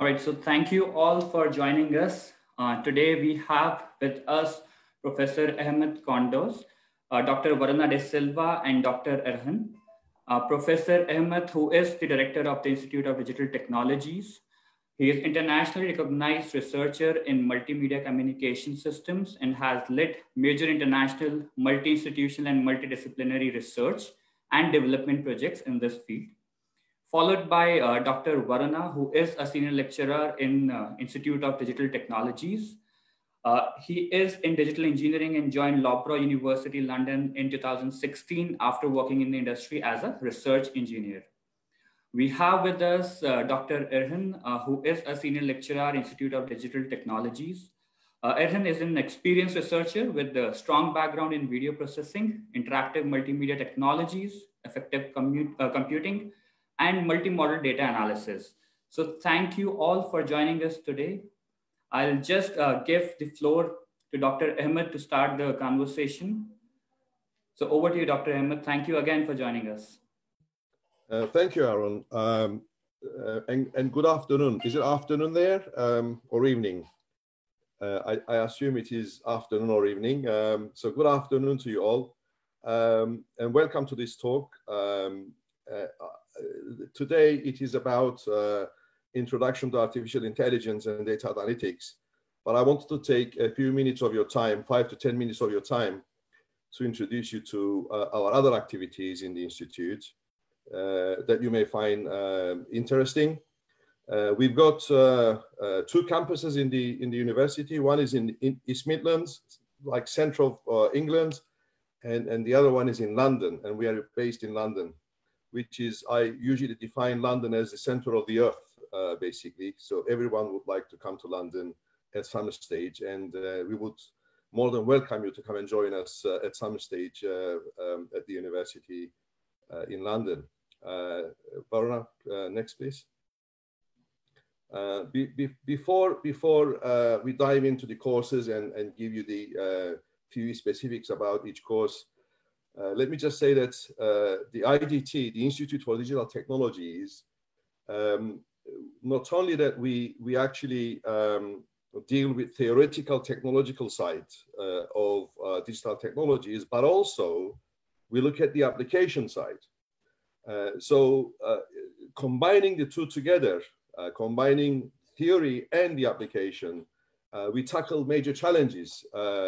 All right, so thank you all for joining us. Today we have with us Professor Ahmed Kondos, Dr. Varuna De Silva, and Dr. Erhan. Professor Ahmed, who is the Director of the Institute of Digital Technologies. He is internationally recognized researcher in multimedia communication systems and has led major international multi-institutional and multidisciplinary research and development projects in this field, followed by Dr. Varuna, who is a senior lecturer in Institute of Digital Technologies. He is in digital engineering and joined Loughborough University, London in 2016 after working in the industry as a research engineer. We have with us Dr. Erhan, who is a senior lecturer at Institute of Digital Technologies. Erhan is an experienced researcher with a strong background in video processing, interactive multimedia technologies, effective computing, and multimodal data analysis. So thank you all for joining us today. I'll just give the floor to Dr. Ahmed to start the conversation. So over to you, Dr. Ahmed. Thank you again for joining us. Thank you, Aaron. And good afternoon. Is it afternoon there or evening? I assume it is afternoon or evening. So good afternoon to you all. And welcome to this talk. Today, it is about introduction to artificial intelligence and data analytics. But I wanted to take a few minutes of your time, 5 to 10 minutes of your time, to introduce you to our other activities in the Institute that you may find interesting. We've got 2 campuses in the university. One is in East Midlands, like central England, and the other one is in London, and we are based in London, which is, I usually define London as the center of the earth, basically. So everyone would like to come to London at some stage, and we would more than welcome you to come and join us at some stage at the university in London. Varuna, next please. Before we dive into the courses and give you the few specifics about each course, let me just say that the IDT, the Institute for Digital Technologies, not only that we actually deal with theoretical technological side of digital technologies, but also we look at the application side. So combining the two together, combining theory and the application, we tackle major challenges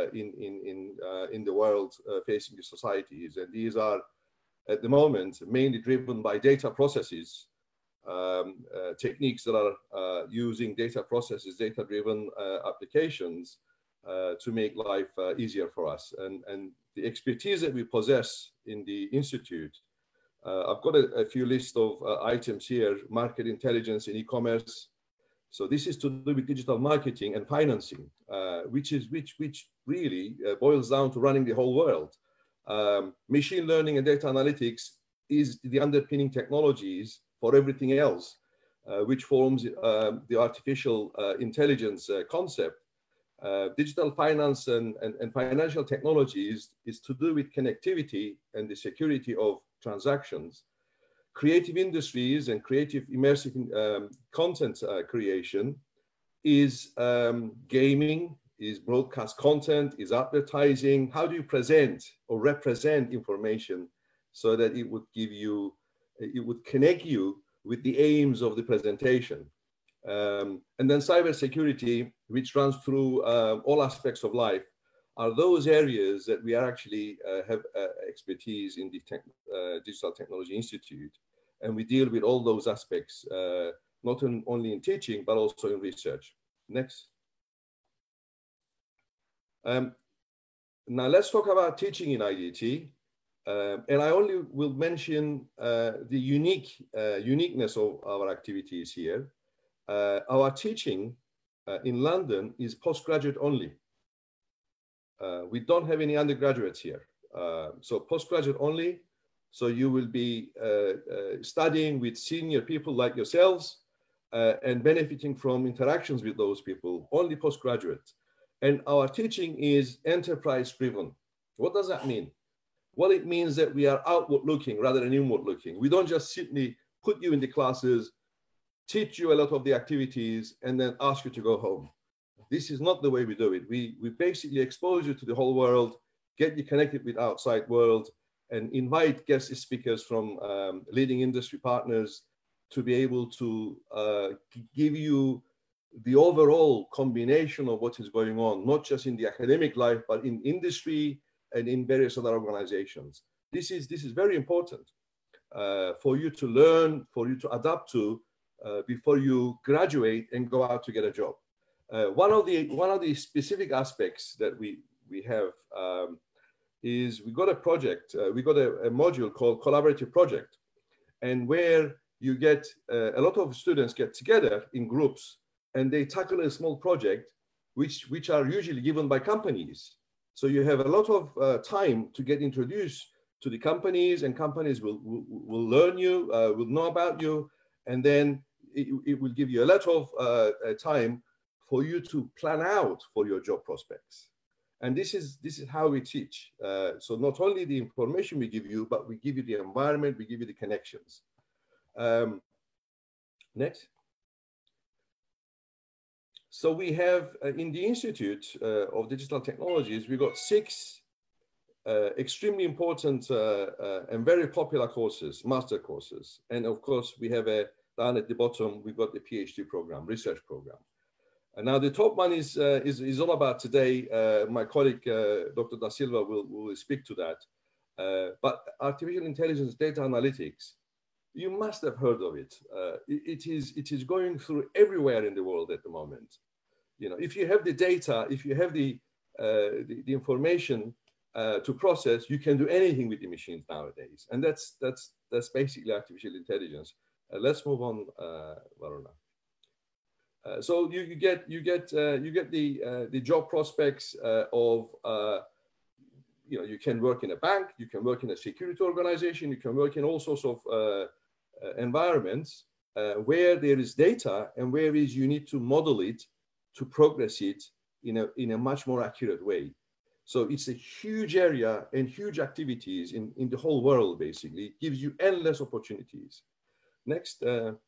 in the world facing the societies. And these are, at the moment, mainly driven by data processes, techniques that are using data processes, data-driven applications to make life easier for us. And the expertise that we possess in the Institute, I've got a few lists of items here: market intelligence in e-commerce. So this is to do with digital marketing and financing, which really boils down to running the whole world. Machine learning and data analytics is the underpinning technologies for everything else, which forms the artificial intelligence concept. Digital finance and financial technologies is to do with connectivity and the security of transactions. Creative industries and creative immersive content creation is gaming, is broadcast content, is advertising. How do you present or represent information so that it would give you, it would connect you with the aims of the presentation? And then cybersecurity, which runs through all aspects of life, are those areas that we are actually have expertise in the Digital Technology Institute. And we deal with all those aspects, not only in teaching, but also in research. Next. Now let's talk about teaching in IDT. And I only will mention the uniqueness of our activities here. Our teaching in London is postgraduate only. We don't have any undergraduates here. So postgraduate only. So you will be studying with senior people like yourselves and benefiting from interactions with those people, only postgraduate. And our teaching is enterprise driven. What does that mean? Well, it means that we are outward looking rather than inward looking. We don't just simply put you in the classes, teach you a lot of the activities, and then ask you to go home. This is not the way we do it. We basically expose you to the whole world, get you connected with outside world, and invite guest speakers from leading industry partners to be able to give you the overall combination of what is going on, not just in the academic life, but in industry and in various other organizations. This is very important for you to learn, for you to adapt to before you graduate and go out to get a job. One of the specific aspects that we have is we got a project, we got a module called Collaborative Project, and where you get a lot of students get together in groups and they tackle a small project, which are usually given by companies. So you have a lot of time to get introduced to the companies, and companies will learn you, will know about you, and then it will give you a lot of time for you to plan out for your job prospects. And this is how we teach. So not only the information we give you, but we give you the environment, we give you the connections. Next. So we have in the Institute of Digital Technologies, we got 6 extremely important and very popular courses, master courses. And of course, we have down at the bottom, we've got the PhD program, research program. And now the top one is all about today. My colleague, Dr. Da Silva will speak to that. But artificial intelligence data analytics, you must have heard of it. It is going through everywhere in the world at the moment. You know, if you have the data, if you have the information to process, you can do anything with the machines nowadays. And that's basically artificial intelligence. Let's move on, Varuna. So you get the job prospects of you can work in a bank, you can work in a security organization, you can work in all sorts of environments where there is data and where is you need to model it to progress it in a much more accurate way. So it's a huge area and huge activities in the whole world. Basically, it gives you endless opportunities. Next.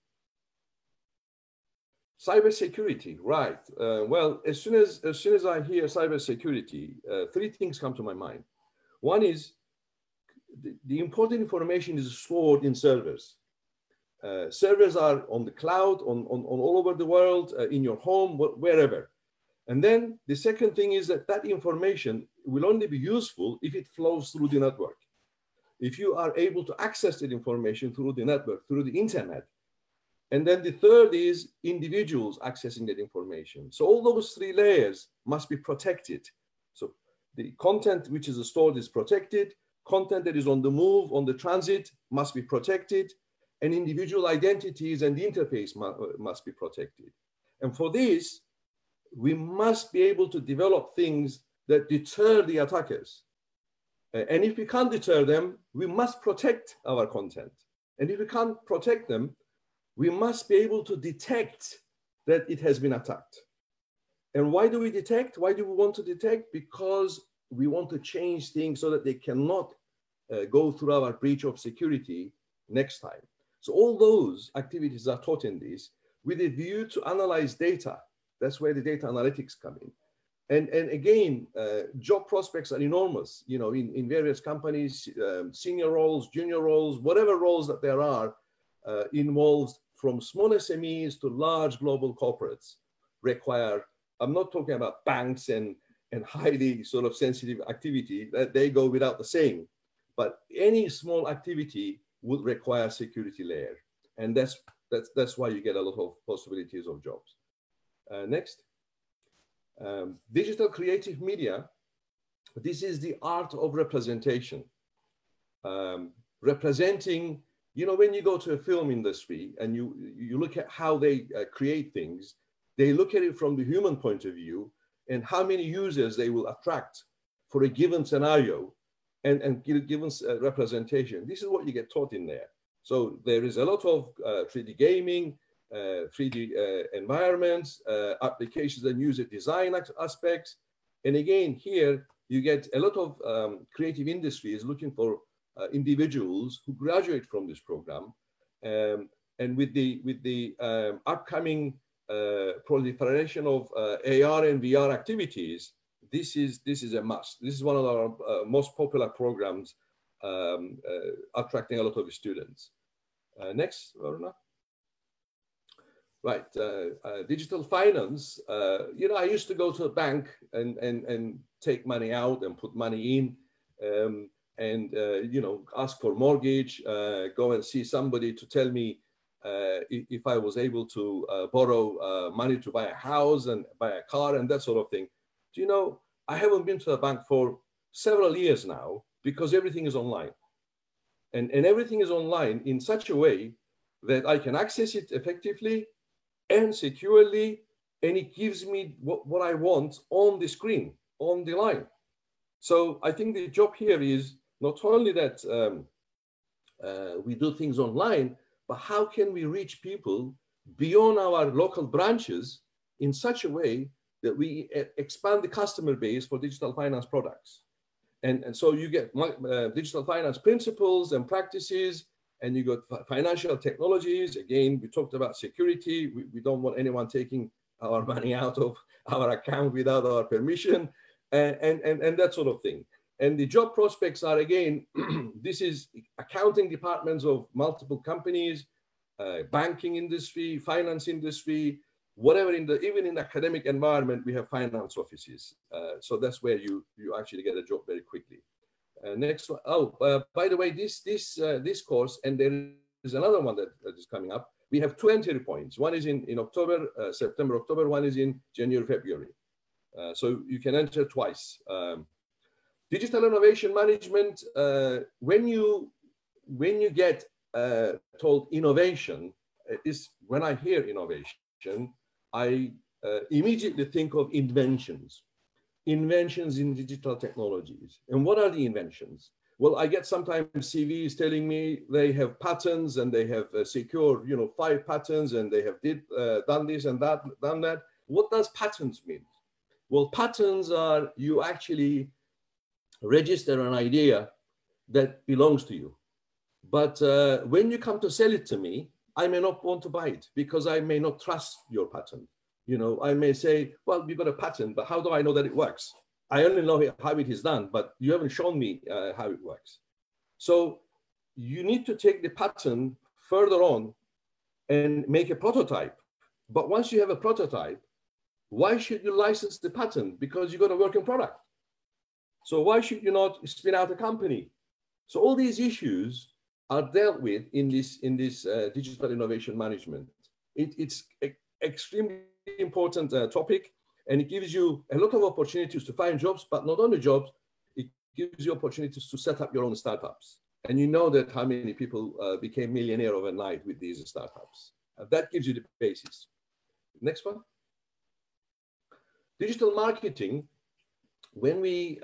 Cybersecurity, right? Well, as soon as I hear cybersecurity, 3 things come to my mind. One is the important information is stored in servers. Servers are on the cloud, on all over the world, in your home, wherever. And then the second thing is that information will only be useful if it flows through the network. If you are able to access that information through the network, through the internet. And then the third is individuals accessing that information. So all those 3 layers must be protected. So the content which is stored is protected, content that is on the move, on the transit must be protected, and individual identities and the interface must be protected. And for this, we must be able to develop things that deter the attackers. And if we can't deter them, we must protect our content. And if we can't protect them, we must be able to detect that it has been attacked. And why do we detect? Why do we want to detect? Because we want to change things so that they cannot go through our breach of security next time. So all those activities are taught in this with a view to analyze data. That's where the data analytics come in. And again, job prospects are enormous, you know, in various companies, senior roles, junior roles, whatever roles that there are involves from small SMEs to large global corporates require, I'm not talking about banks and highly sort of sensitive activity that they go without the saying, but any small activity would require security layer. And that's why you get a lot of possibilities of jobs. Next. Digital creative media. This is the art of representation. Representing, you know, when you go to a film industry and you look at how they create things, they look at it from the human point of view and how many users they will attract for a given scenario and given representation. This is what you get taught in there. So there is a lot of 3D gaming, 3D environments, applications and user design aspects. And again, here you get a lot of creative industries looking for individuals who graduate from this program And with the upcoming proliferation of AR and VR activities, this is a must. This is one of our most popular programs, attracting a lot of students. Next, Varuna. Right, digital finance. You know, I used to go to a bank and take money out and put money in, and you know, ask for mortgage, go and see somebody to tell me if I was able to borrow money to buy a house and buy a car and that sort of thing. Do you know, I haven't been to a bank for several years now because everything is online. And everything is online in such a way that I can access it effectively and securely, and it gives me what I want on the screen, on the line. So I think the job here is not only that we do things online, but how can we reach people beyond our local branches in such a way that we expand the customer base for digital finance products. And so you get digital finance principles and practices, and you got financial technologies. Again, we talked about security. We don't want anyone taking our money out of our account without our permission, and that sort of thing. And the job prospects are, again, this is accounting departments of multiple companies, banking industry, finance industry, whatever, even in the academic environment, we have finance offices. So that's where you actually get a job very quickly. Next one. Oh, by the way, this course, and there is another one that is coming up. We have 2 entry points. One is in October, September, October. One is in January, February. So you can enter twice. Digital innovation management. When you get told innovation, is when I hear innovation, I immediately think of inventions in digital technologies. And what are the inventions? Well, I get sometimes CVs telling me they have patents and they have secured, 5 patents, and they have done this and that, done that. What does patents mean? Well, patents are you actually register an idea that belongs to you. But when you come to sell it to me, I may not want to buy it because I may not trust your patent. I may say, well, you've got a patent, but how do I know that it works? I only know how it is done, but you haven't shown me how it works. So you need to take the patent further on and make a prototype. But once you have a prototype, why should you license the patent? Because you've got a working product. So why should you not spin out a company? So all these issues are dealt with in this digital innovation management. It's an extremely important topic, and it gives you a lot of opportunities to find jobs, but not only jobs, it gives you opportunities to set up your own startups. And you know that how many people became millionaire overnight with these startups. That gives you the basis. Next one. Digital marketing. When we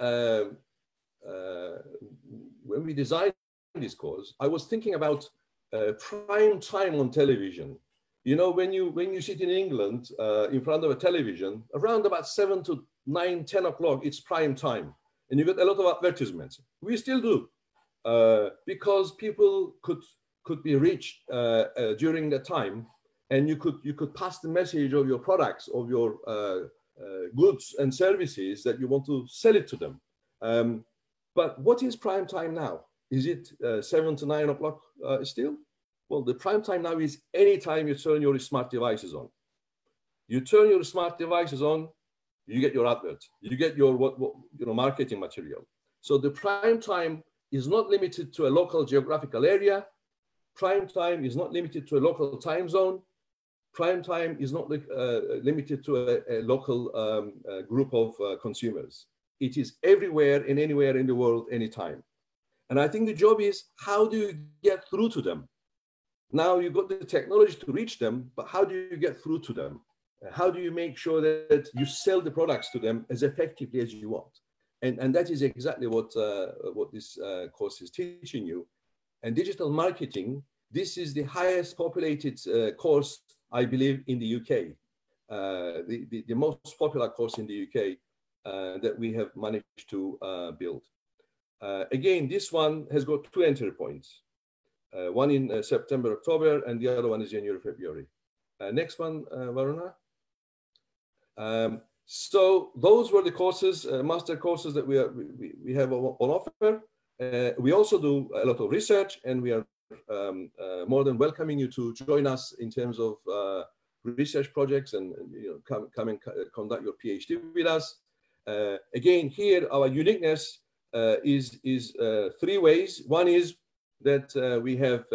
designed this course, I was thinking about prime time on television. When you sit in England in front of a television, around about 7 to 9, 10 o'clock, it's prime time. And you get a lot of advertisements. We still do, because people could be reached during that time, and you could pass the message of your products, of your goods and services that you want to sell it to them. But what is prime time now? Is it 7 to 9 o'clock still? Well, the prime time now is any time you turn your smart devices on. You turn your smart devices on, you get your advert, you get your marketing material. So the prime time is not limited to a local geographical area. Prime time is not limited to a local time zone. Prime time is not limited to a local group of consumers. It is everywhere and anywhere in the world, anytime. And I think the job is, how do you get through to them? Now you've got the technology to reach them, but how do you get through to them? How do you make sure that you sell the products to them as effectively as you want? And that is exactly what this course is teaching you. And digital marketing, this is the highest populated course, I believe, in the UK, the most popular course in the UK that we have managed to build. Again, this one has got 2 entry points. one in September, October, and the other one is January, February. Next one, Varuna. So those were the courses, master courses that we have on offer. We also do a lot of research, and we are more than welcoming you to join us in terms of research projects, and come and conduct your PhD with us. Again, here our uniqueness is three ways. One is that we have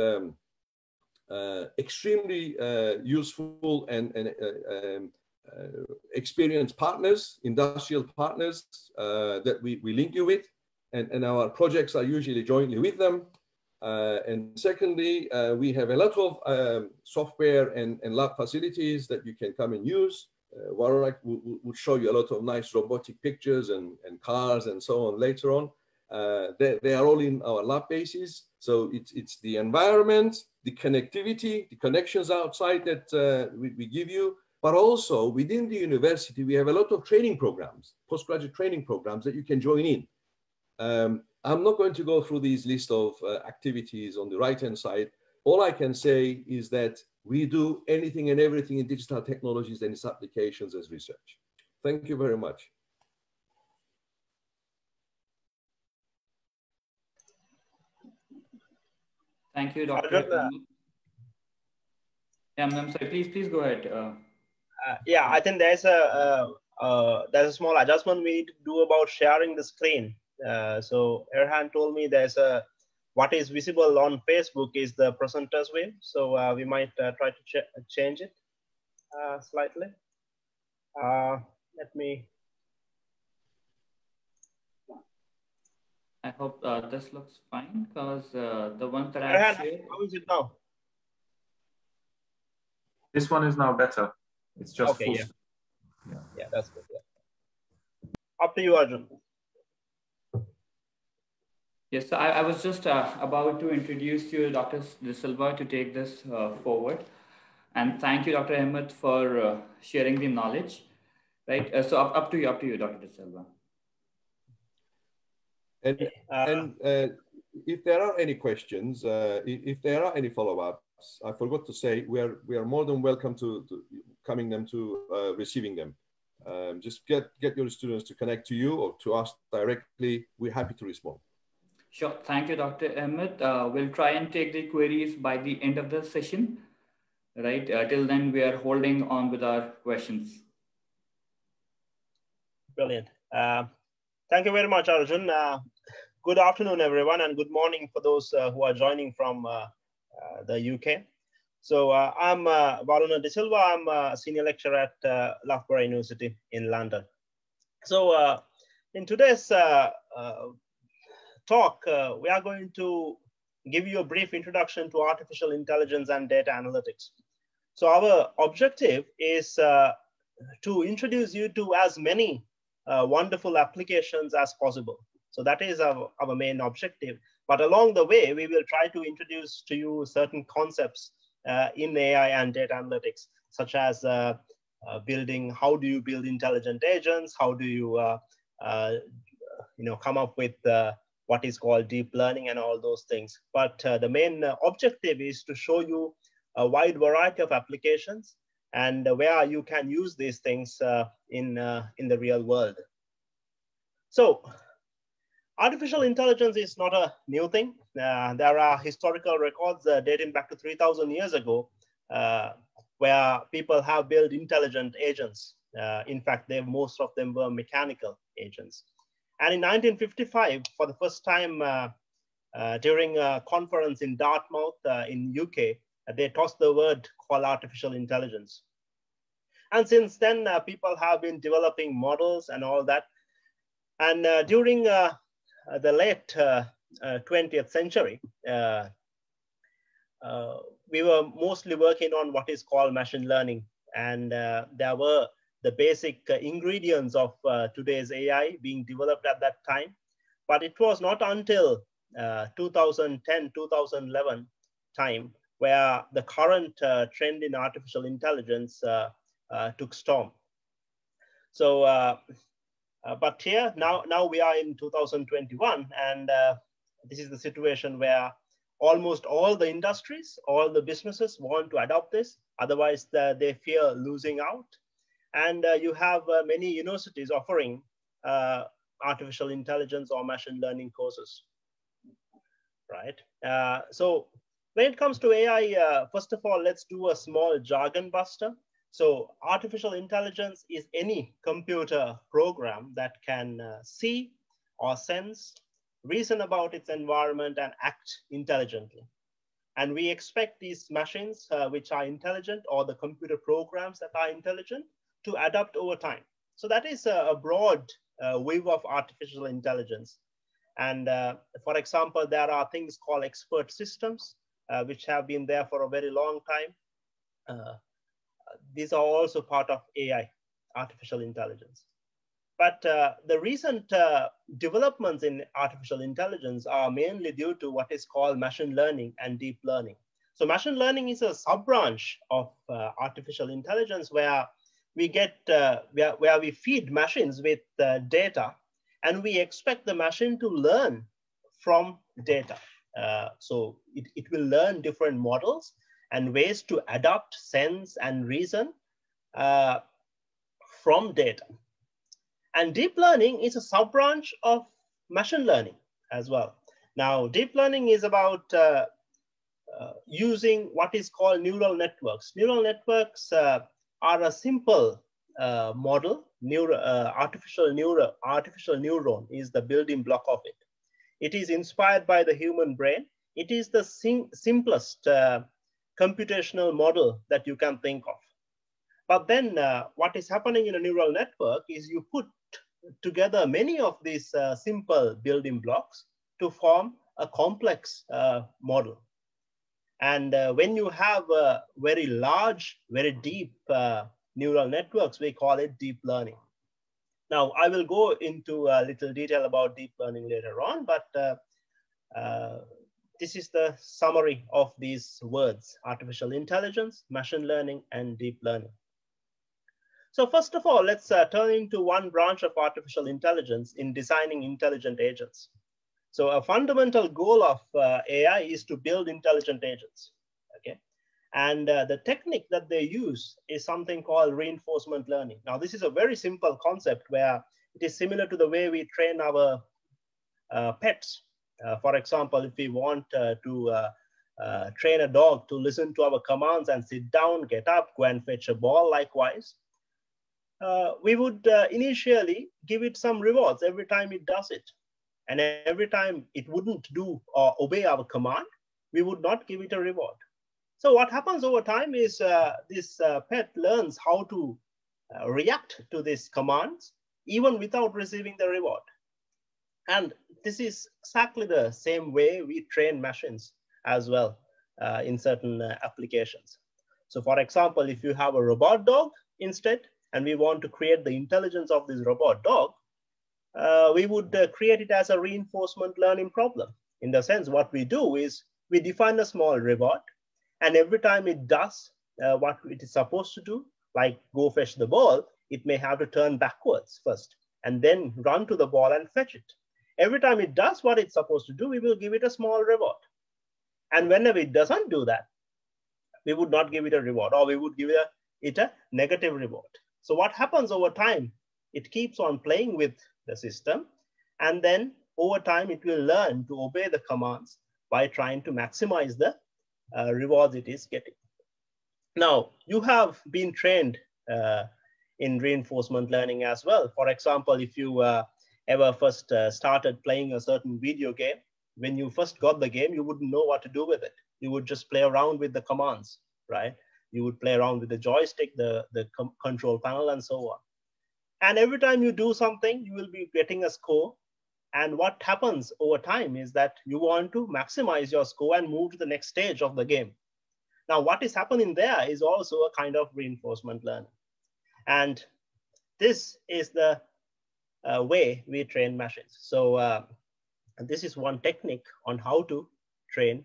extremely useful and experienced partners, industrial partners that we link you with, and our projects are usually jointly with them. And secondly, we have a lot of software and lab facilities that you can come and use. Warren will show you a lot of nice robotic pictures and cars and so on later on. They are all in our lab bases. So it's the environment, the connectivity, the connections outside that we give you, but also within the university, we have a lot of training programs, postgraduate training programs that you can join in. I'm not going to go through these list of activities on the right-hand side. All I can say is that we do anything and everything in digital technologies and its applications as research. Thank you very much. Thank you, Dr. I'm sorry, please go ahead. Yeah, I think there's a small adjustment we need to do about sharing the screen. So Erhan told me what is visible on Facebook is the presenter's view. So we might try to change it slightly. Let me. I hope this looks fine, because the one that Erhan, I've shared. how is it now? This one is now better. It's just okay, full. Yeah, that's good. Yeah. Up to you, Arjun. Yes, so I was just about to introduce you, Dr. De Silva, to take this forward. And thank you, Dr. Ahmed, for sharing the knowledge. Right. So up to you, Dr. De Silva. And if there are any questions, if there are any follow-ups, I forgot to say we are more than welcome to receiving them. Just get your students to connect to you or to us directly. We're happy to respond. Sure. Thank you, Dr. Ahmed. We'll try and take the queries by the end of the session. Right. Till then, we are holding on with our questions. Brilliant. Thank you very much, Arjun. Good afternoon, everyone, and good morning for those who are joining from the UK. So I'm Varuna De Silva. I'm a senior lecturer at Loughborough University in London. So in today's talk, we are going to give you a brief introduction to artificial intelligence and data analytics. So our objective is to introduce you to as many wonderful applications as possible. So that is our main objective. But along the way, we will try to introduce to you certain concepts in AI and data analytics, such as building, how do you build intelligent agents? How do you, come up with what is called deep learning and all those things. But the main objective is to show you a wide variety of applications and where you can use these things in the real world. So artificial intelligence is not a new thing. There are historical records dating back to 3,000 years ago where people have built intelligent agents. In fact, most of them were mechanical agents. And in 1955, for the first time during a conference in Dartmouth in UK, they tossed the word called artificial intelligence. And since then, people have been developing models and all that. And during the late 20th century, we were mostly working on what is called machine learning. And there were the basic ingredients of today's AI being developed at that time. But it was not until 2010, 2011 time where the current trend in artificial intelligence took storm. So, but here now we are in 2021, and this is the situation where almost all the industries, all the businesses want to adopt this. Otherwise, they fear losing out. And you have many universities offering artificial intelligence or machine learning courses, right? So when it comes to AI, first of all, let's do a small jargon buster. So artificial intelligence is any computer program that can see or sense, reason about its environment, and act intelligently. And we expect these machines, which are intelligent, or the computer programs that are intelligent, to adapt over time. So that is a broad view of artificial intelligence. And for example, there are things called expert systems, which have been there for a very long time. These are also part of AI, artificial intelligence. But the recent developments in artificial intelligence are mainly due to what is called machine learning and deep learning. So machine learning is a sub-branch of artificial intelligence where we get, where we feed machines with data, and we expect the machine to learn from data. So it will learn different models and ways to adapt, sense, and reason from data. And deep learning is a sub-branch of machine learning as well. Now, deep learning is about using what is called neural networks. Neural networks are a simple model. Artificial neuron is the building block of it. It is inspired by the human brain. It is the simplest computational model that you can think of. But then what is happening in a neural network is you put together many of these simple building blocks to form a complex model. And when you have very large, very deep neural networks, we call it deep learning. Now, I will go into a little detail about deep learning later on, but this is the summary of these words: artificial intelligence, machine learning, and deep learning. So first of all, let's turn into one branch of artificial intelligence in designing intelligent agents. So a fundamental goal of AI is to build intelligent agents, okay? And the technique that they use is something called reinforcement learning. Now, this is a very simple concept where it is similar to the way we train our pets. For example, if we want to train a dog to listen to our commands and sit down, get up, go and fetch a ball, likewise, we would initially give it some rewards every time it does it. And every time it wouldn't do or obey our command, we would not give it a reward. So what happens over time is this pet learns how to react to these commands, even without receiving the reward. And this is exactly the same way we train machines as well in certain applications. So for example, if you have a robot dog instead, and we want to create the intelligence of this robot dog, we would create it as a reinforcement learning problem. In the sense, what we do is we define a small reward, and every time it does what it is supposed to do, like go fetch the ball, it may have to turn backwards first and then run to the ball and fetch it. Every time it does what it's supposed to do, we will give it a small reward. And whenever it doesn't do that, we would not give it a reward, or we would give it a negative reward. So what happens over time, it keeps on playing with the system, and then over time it will learn to obey the commands by trying to maximize the rewards it is getting. Now, you have been trained in reinforcement learning as well. For example, if you ever first started playing a certain video game, when you first got the game, you wouldn't know what to do with it. You would just play around with the commands, right? You would play around with the joystick, the control panel, and so on. And every time you do something, you will be getting a score. And what happens over time is that you want to maximize your score and move to the next stage of the game. Now, what is happening there is also a kind of reinforcement learning. And this is the way we train machines. So this is one technique on how to train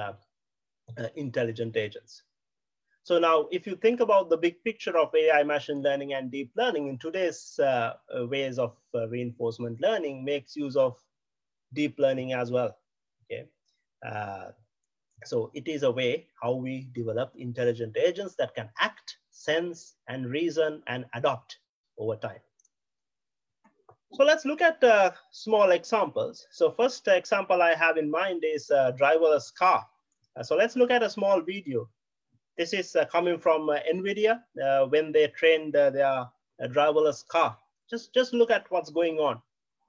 intelligent agents. So now, if you think about the big picture of AI, machine learning, and deep learning, in today's ways of reinforcement learning makes use of deep learning as well. Okay, So it is a way how we develop intelligent agents that can act, sense, and reason and adopt over time. So let's look at small examples. So first example I have in mind is a driverless car. So let's look at a small video. This is coming from NVIDIA when they trained their driverless car. Just look at what's going on.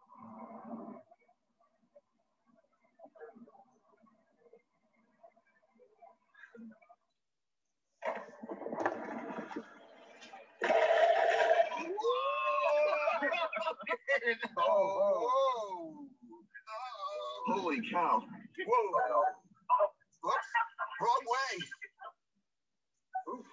Oh, holy cow. Whoa. Whoops. Wrong way. Oof.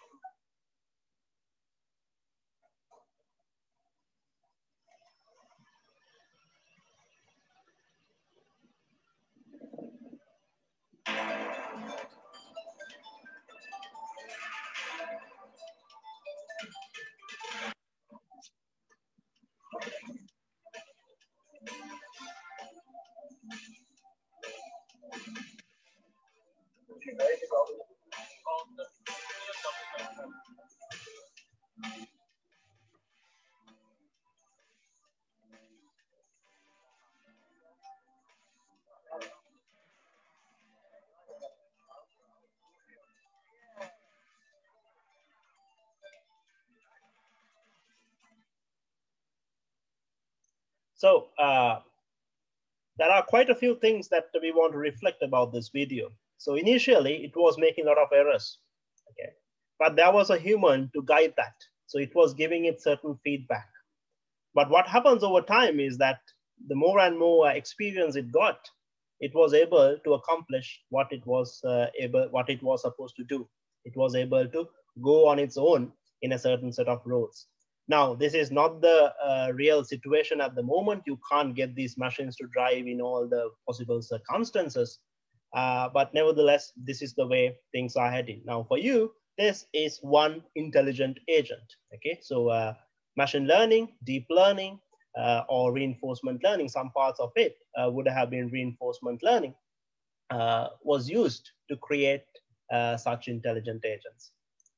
So there are quite a few things that we want to reflect about this video. So initially it was making a lot of errors, okay? But there was a human to guide that. So it was giving it certain feedback. But what happens over time is that the more and more experience it got, it was able to accomplish what it was supposed to do. It was able to go on its own in a certain set of roles. Now, this is not the real situation at the moment. You can't get these machines to drive in all the possible circumstances. But nevertheless, this is the way things are heading. Now, for you, this is one intelligent agent. Okay, so machine learning, deep learning, or reinforcement learning, some parts of it would have been reinforcement learning, was used to create such intelligent agents.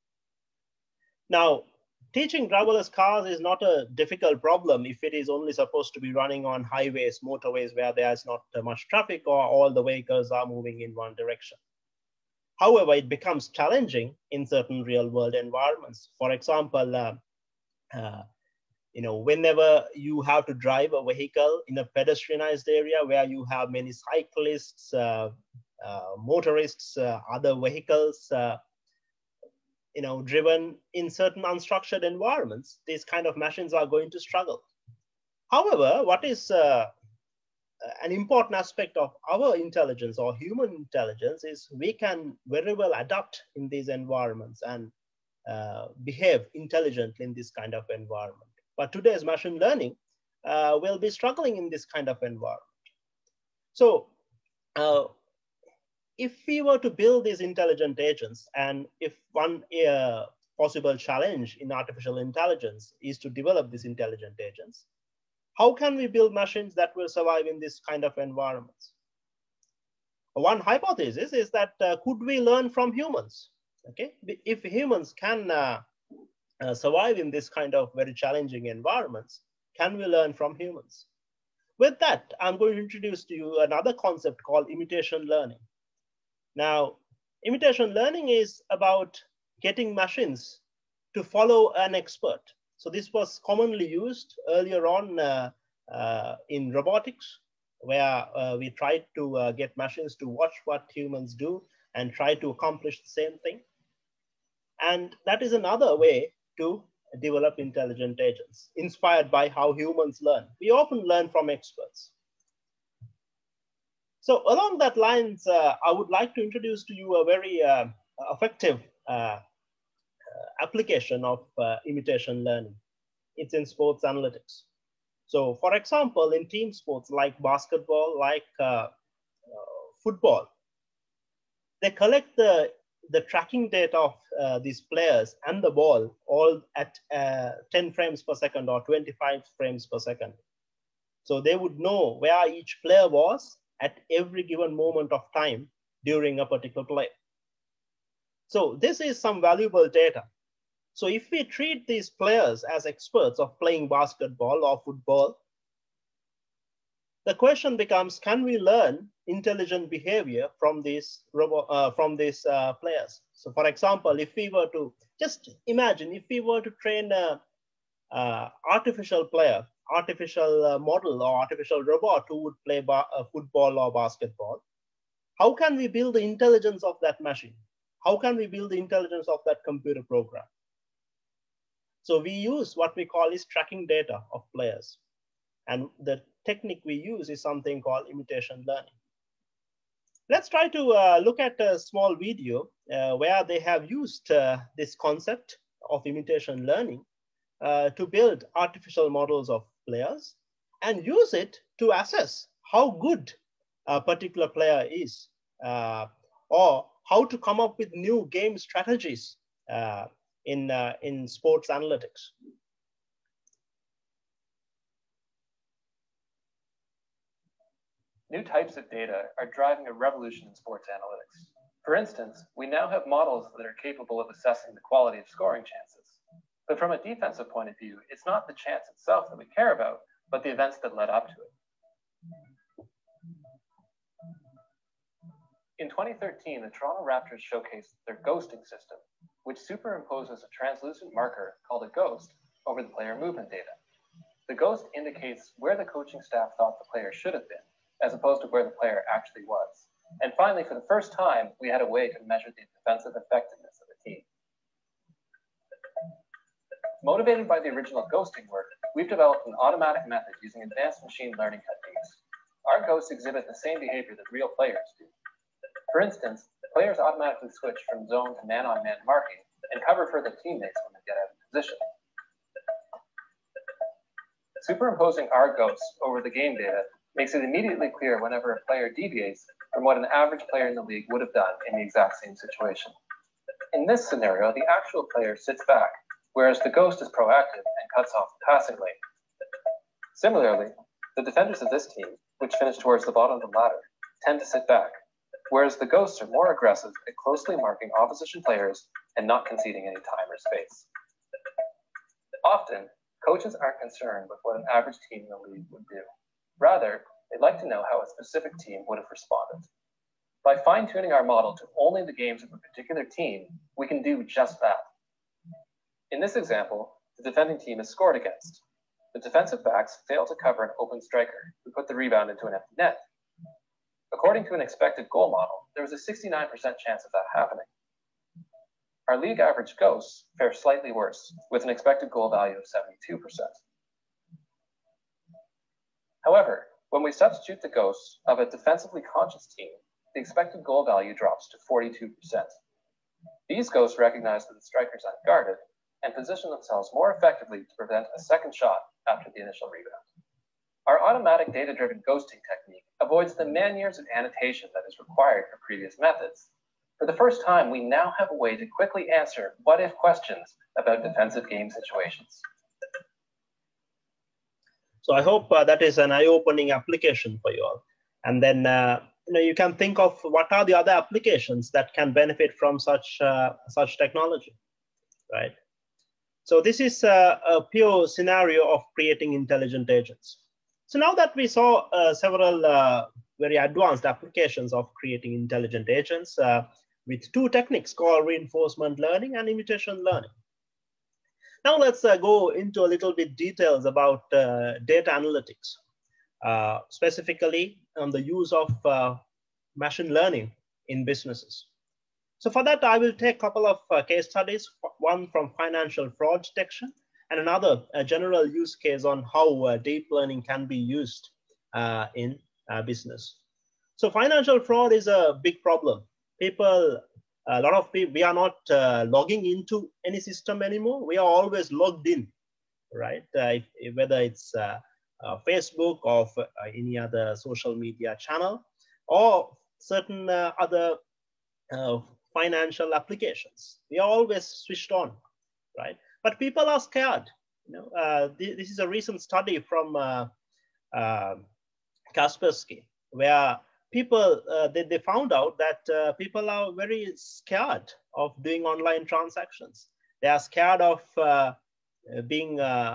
Now, teaching driverless cars is not a difficult problem if it is only supposed to be running on highways, motorways, where there's not much traffic or all the vehicles are moving in one direction. However, it becomes challenging in certain real world environments. For example, whenever you have to drive a vehicle in a pedestrianized area where you have many cyclists, motorists, other vehicles, driven in certain unstructured environments, these kind of machines are going to struggle. However, what is an important aspect of our intelligence or human intelligence is we can very well adapt in these environments and behave intelligently in this kind of environment. But today's machine learning will be struggling in this kind of environment. So if we were to build these intelligent agents, and if one possible challenge in artificial intelligence is to develop these intelligent agents, how can we build machines that will survive in this kind of environments? One hypothesis is that could we learn from humans? Okay, if humans can survive in this kind of very challenging environments, can we learn from humans? With that, I'm going to introduce to you another concept called imitation learning. Now, imitation learning is about getting machines to follow an expert. So this was commonly used earlier on in robotics, where we tried to get machines to watch what humans do and try to accomplish the same thing. And that is another way to develop intelligent agents, inspired by how humans learn. We often learn from experts. So along that lines, I would like to introduce to you a very effective application of imitation learning. It's in sports analytics. So for example, in team sports like basketball, like football, they collect the tracking data of these players and the ball all at 10 frames per second or 25 frames per second. So they would know where each player was at every given moment of time during a particular play. So this is some valuable data. So if we treat these players as experts of playing basketball or football, the question becomes, can we learn intelligent behavior from these players? So for example, if we were to just imagine, if we were to train a artificial player, artificial model or artificial robot who would play football or basketball, how can we build the intelligence of that machine? How can we build the intelligence of that computer program? So we use what we call is tracking data of players. And the technique we use is something called imitation learning. Let's try to look at a small video where they have used this concept of imitation learning to build artificial models of players and use it to assess how good a particular player is, or how to come up with new game strategies in sports analytics. New types of data are driving a revolution in sports analytics. For instance, we now have models that are capable of assessing the quality of scoring chances. But from a defensive point of view, it's not the chance itself that we care about, but the events that led up to it. In 2013, the Toronto Raptors showcased their ghosting system, which superimposes a translucent marker called a ghost over the player movement data. The ghost indicates where the coaching staff thought the player should have been, as opposed to where the player actually was. And finally, for the first time, we had a way to measure the defensive effectiveness of the team. Motivated by the original ghosting work, we've developed an automatic method using advanced machine learning techniques. Our ghosts exhibit the same behavior that real players do. For instance, players automatically switch from zone to man-on-man marking and cover for their teammates when they get out of position. Superimposing our ghosts over the game data makes it immediately clear whenever a player deviates from what an average player in the league would have done in the exact same situation. In this scenario, the actual player sits back, whereas the ghost is proactive and cuts off the passing lane. Similarly, the defenders of this team, which finish towards the bottom of the ladder, tend to sit back, whereas the ghosts are more aggressive at closely marking opposition players and not conceding any time or space. Often, coaches aren't concerned with what an average team in the league would do. Rather, they'd like to know how a specific team would have responded. By fine-tuning our model to only the games of a particular team, we can do just that. In this example, the defending team is scored against. The defensive backs fail to cover an open striker who put the rebound into an empty net. According to an expected goal model, there was a 69% chance of that happening. Our league average ghosts fare slightly worse, with an expected goal value of 72%. However, when we substitute the ghosts of a defensively conscious team, the expected goal value drops to 42%. These ghosts recognize that the striker is unguarded and position themselves more effectively to prevent a second shot after the initial rebound. Our automatic data-driven ghosting technique avoids the man-years of annotation that is required for previous methods. For the first time, we now have a way to quickly answer what-if questions about defensive game situations. So I hope that is an eye-opening application for you all. And then you can think of what are the other applications that can benefit from such technology, right? So this is a pure scenario of creating intelligent agents. So now that we saw several very advanced applications of creating intelligent agents with two techniques called reinforcement learning and imitation learning. Now let's go into a little bit details about data analytics, specifically on the use of machine learning in businesses. So for that, I will take a couple of case studies, one from financial fraud detection and another a general use case on how deep learning can be used in business. So financial fraud is a big problem. A lot of people, we are not logging into any system anymore. We are always logged in, right? Whether it's Facebook or any other social media channel or certain other financial applications. We are always switched on, right? But people are scared. This is a recent study from Kaspersky, where people, they found out that people are very scared of doing online transactions. They are scared of being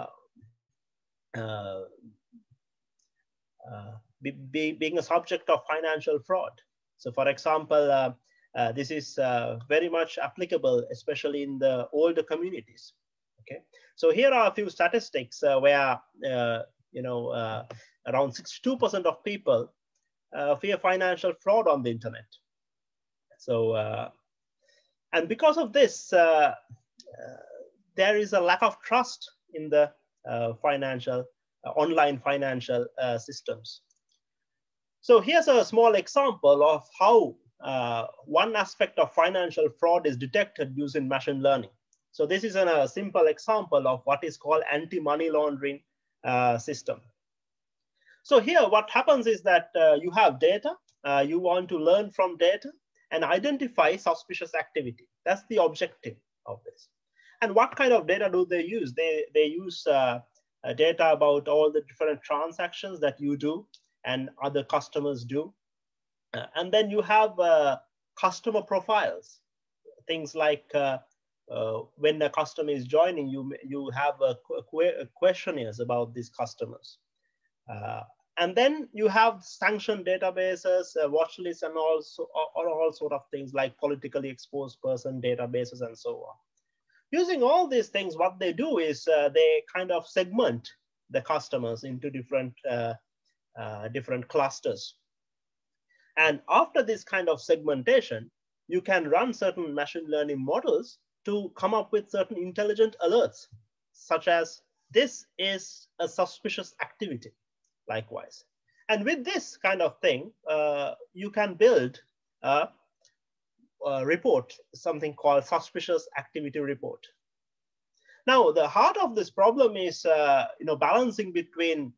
being a subject of financial fraud. So for example, this is very much applicable, especially in the older communities. Okay, so here are a few statistics where around 62% of people fear financial fraud on the internet. So and because of this, there is a lack of trust in the online financial systems. So here's a small example of how one aspect of financial fraud is detected using machine learning. So this is a simple example of what is called anti-money laundering system. So here what happens is that you have data, you want to learn from data and identify suspicious activity. That's the objective of this. And what kind of data do they use? They use data about all the different transactions that you do and other customers do. And then you have customer profiles, things like when a customer is joining, you have questionnaires about these customers. And then you have sanction databases, watch lists, and also all sort of things like politically exposed person databases and so on. Using all these things, what they do is they kind of segment the customers into different clusters. And after this kind of segmentation, you can run certain machine learning models to come up with certain intelligent alerts, such as this is a suspicious activity, likewise. And with this kind of thing, you can build a report, something called suspicious activity report. Now, the heart of this problem is balancing between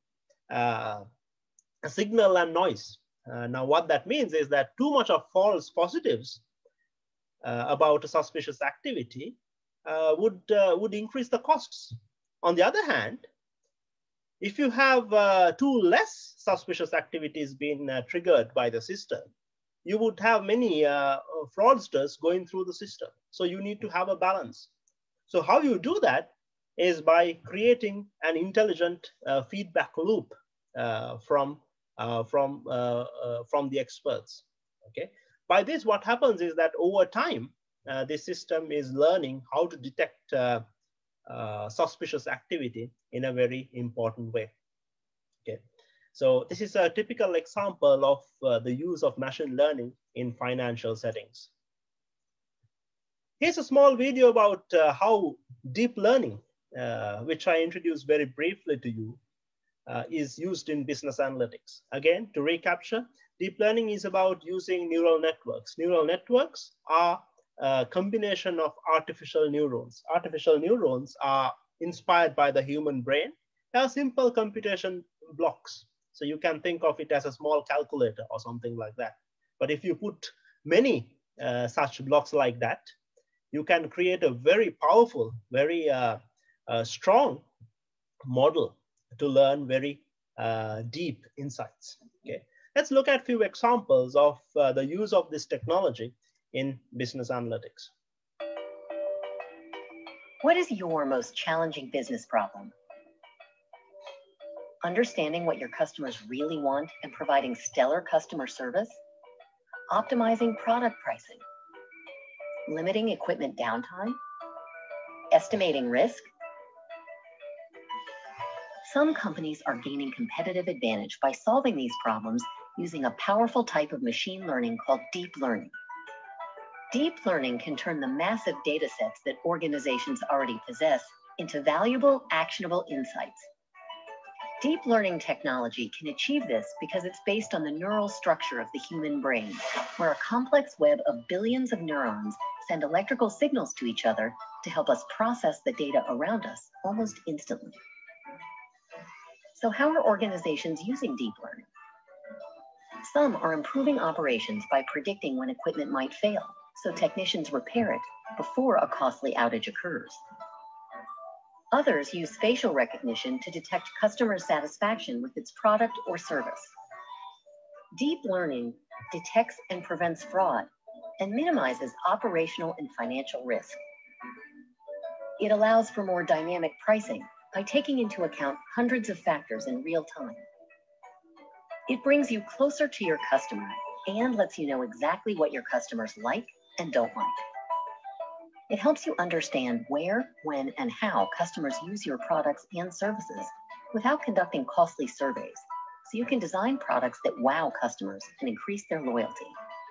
signal and noise. Now, what that means is that too much of false positives about a suspicious activity would increase the costs. On the other hand, if you have too less suspicious activities being triggered by the system, you would have many fraudsters going through the system. So you need to have a balance. So how you do that is by creating an intelligent feedback loop from the experts. Okay. By this, what happens is that over time, this system is learning how to detect suspicious activity in a very important way. Okay. So this is a typical example of the use of machine learning in financial settings. Here's a small video about how deep learning, which I introduced very briefly to you, is used in business analytics. Again, to recapture, deep learning is about using neural networks. Neural networks are a combination of artificial neurons. Artificial neurons are inspired by the human brain. They are simple computation blocks. So you can think of it as a small calculator or something like that. But if you put many such blocks like that, you can create a very powerful, very strong model to learn very deep insights. Okay, let's look at a few examples of the use of this technology in business analytics. What is your most challenging business problem? Understanding what your customers really want and providing stellar customer service? Optimizing product pricing? Limiting equipment downtime? Estimating risk? Some companies are gaining competitive advantage by solving these problems using a powerful type of machine learning called deep learning. Deep learning can turn the massive data sets that organizations already possess into valuable, actionable insights. Deep learning technology can achieve this because it's based on the neural structure of the human brain, where a complex web of billions of neurons send electrical signals to each other to help us process the data around us almost instantly. So how are organizations using deep learning? Some are improving operations by predicting when equipment might fail, so technicians repair it before a costly outage occurs. Others use facial recognition to detect customer satisfaction with its product or service. Deep learning detects and prevents fraud, and minimizes operational and financial risk. It allows for more dynamic pricing by taking into account hundreds of factors in real time. It brings you closer to your customer and lets you know exactly what your customers like and don't like. It helps you understand where, when, and how customers use your products and services without conducting costly surveys, so you can design products that wow customers and increase their loyalty.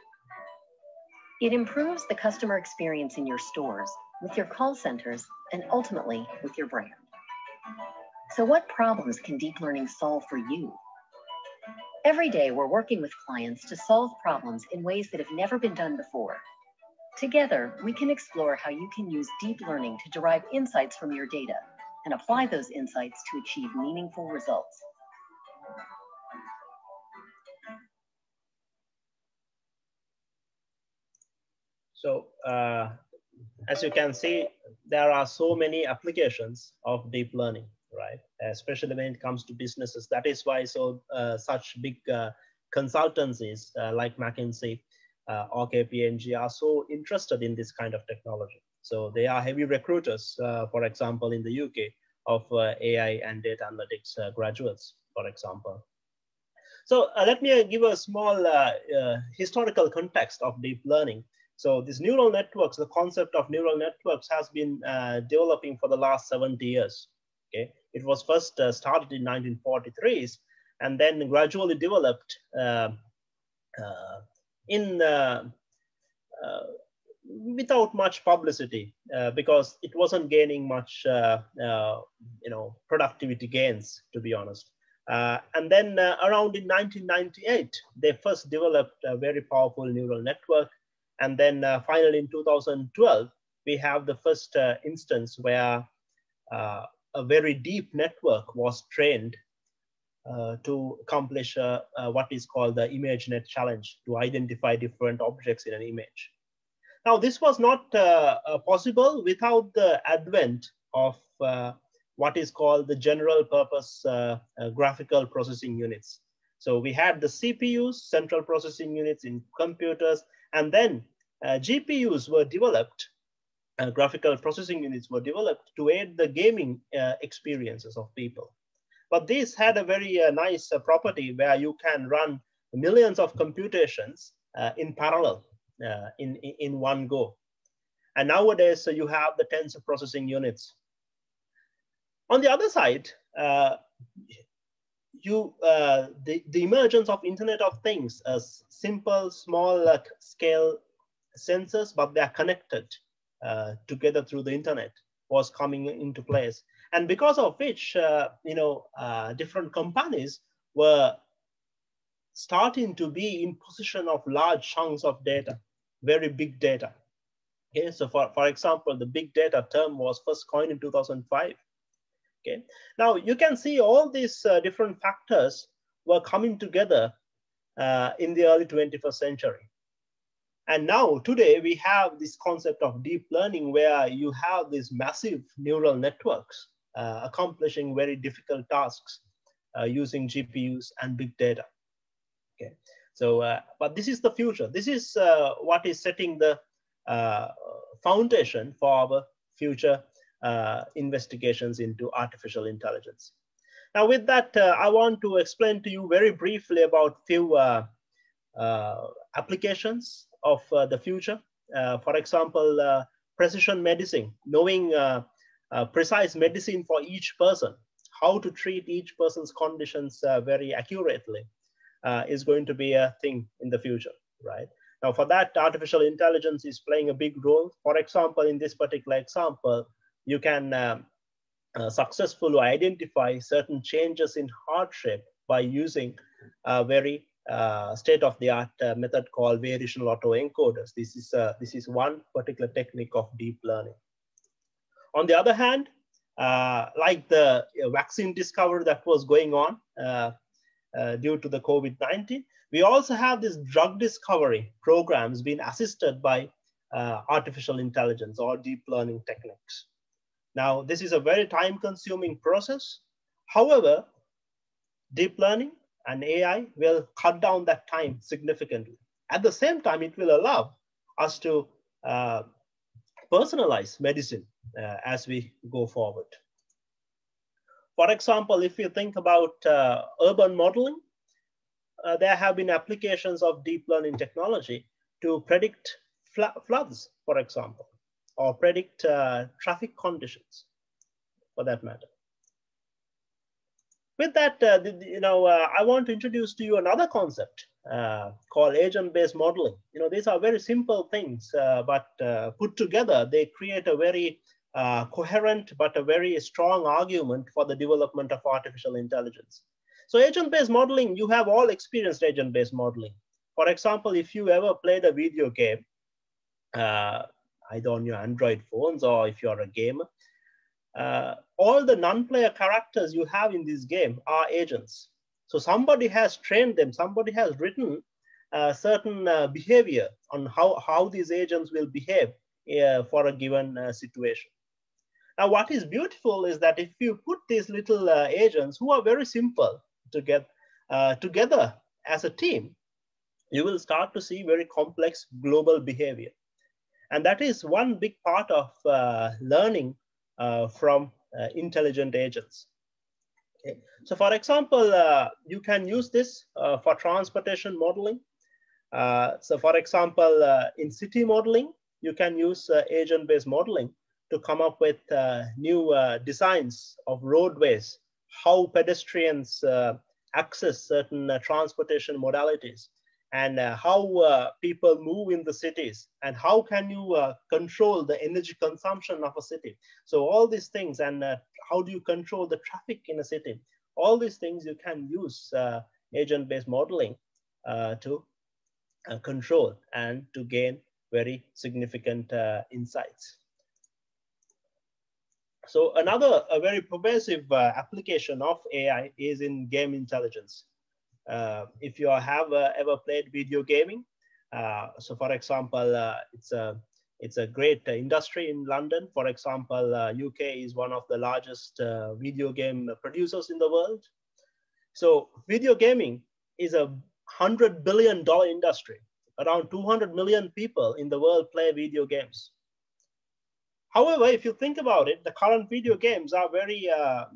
It improves the customer experience in your stores, with your call centers, and ultimately with your brand. So what problems can deep learning solve for you? Every day, we're working with clients to solve problems in ways that have never been done before. Together, we can explore how you can use deep learning to derive insights from your data and apply those insights to achieve meaningful results. So, as you can see, there are so many applications of deep learning, right? Especially when it comes to businesses. That is why such big consultancies like McKinsey or KPMG are so interested in this kind of technology. So they are heavy recruiters, for example, in the UK of AI and data analytics graduates, for example. So let me give a small historical context of deep learning. So these neural networks, the concept of neural networks has been developing for the last 70 years. Okay, it was first started in 1943s and then gradually developed without much publicity because it wasn't gaining much productivity gains, to be honest. And then around in 1998, they first developed a very powerful neural network. And then finally in 2012, we have the first instance where a very deep network was trained to accomplish what is called the ImageNet challenge, to identify different objects in an image. Now, this was not possible without the advent of what is called the general purpose graphical processing units. So we had the CPUs, central processing units in computers, and then GPUs were developed, graphical processing units were developed to aid the gaming experiences of people. But this had a very nice property where you can run millions of computations in parallel in one go. And nowadays, you have the tensor processing units. On the other side, the emergence of Internet of Things as simple, small scale sensors, but they are connected together through the internet, was coming into place. And because of which, different companies were starting to be in possession of large chunks of data, very big data. Okay, so for example, the big data term was first coined in 2005. Okay, now you can see all these different factors were coming together in the early 21st century. And now today we have this concept of deep learning where you have these massive neural networks accomplishing very difficult tasks using GPUs and big data. Okay, so but this is the future. This is what is setting the foundation for our future investigations into artificial intelligence. Now, with that, I want to explain to you very briefly about few applications of the future. For example, precision medicine, knowing precise medicine for each person, how to treat each person's conditions very accurately is going to be a thing in the future, right? Now, for that, artificial intelligence is playing a big role. For example, in this particular example, you can successfully identify certain changes in heart shape by using a very state-of-the-art method called variational autoencoders. This is one particular technique of deep learning. On the other hand, like the vaccine discovery that was going on due to the COVID-19, we also have this drug discovery programs being assisted by artificial intelligence or deep learning techniques. Now, this is a very time-consuming process. However, deep learning And AI will cut down that time significantly. At the same time, it will allow us to personalize medicine as we go forward. For example, if you think about urban modeling, there have been applications of deep learning technology to predict floods, for example, or predict traffic conditions, for that matter. With that, I want to introduce to you another concept called agent-based modeling. These are very simple things, but put together, they create a very coherent but a very strong argument for the development of artificial intelligence. So agent-based modeling, you have all experienced agent-based modeling. For example, if you ever played a video game, either on your Android phones or if you're a gamer, all the non-player characters you have in this game are agents. So somebody has trained them, somebody has written certain behavior on how these agents will behave for a given situation. Now, what is beautiful is that if you put these little agents who are very simple to get together as a team, you will start to see very complex global behavior. And that is one big part of learning from intelligent agents. Okay. So for example, you can use this for transportation modeling. So for example, in city modeling, you can use agent-based modeling to come up with new designs of roadways, how pedestrians access certain transportation modalities, and how people move in the cities, and how can you control the energy consumption of a city. So all these things, and how do you control the traffic in a city? All these things you can use agent-based modeling to control and to gain very significant insights. So another very pervasive application of AI is in game intelligence. If you have ever played video gaming, so for example, it's a great industry in London. For example, UK is one of the largest video game producers in the world. So video gaming is a $100 billion industry. Around 200 million people in the world play video games. However, if you think about it, the current video games are very